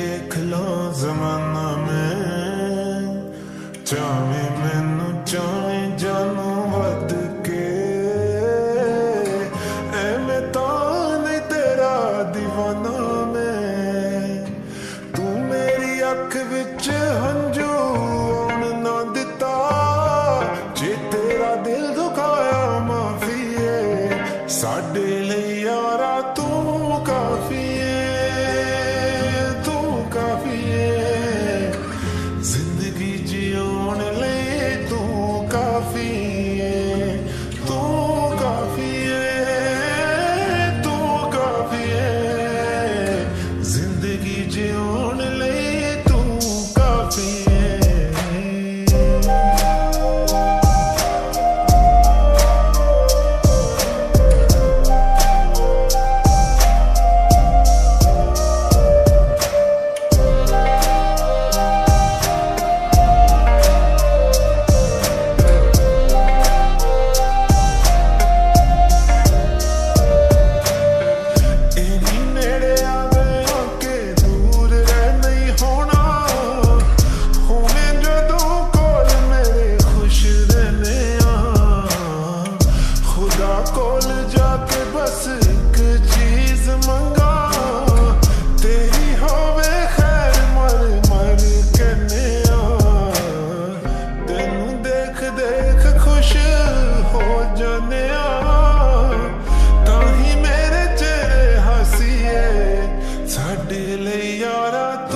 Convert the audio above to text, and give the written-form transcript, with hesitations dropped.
देख लो जमाना में चाहे मैनू चाहे जानू वध के एवें तां नहीं तेरा दीवाना मैं तू मेरी अख विच हंझू आउण ना दिता जे तेरा दिल दुखाया माफी है साडे लई यारा तू काफी कोल जाके बस एक चीज मंगा तेरी होवे खैर मर मर कहने तेनू देख देख खुश हो जाने ताही मेरे चेहरे हसीए साडे लई यारा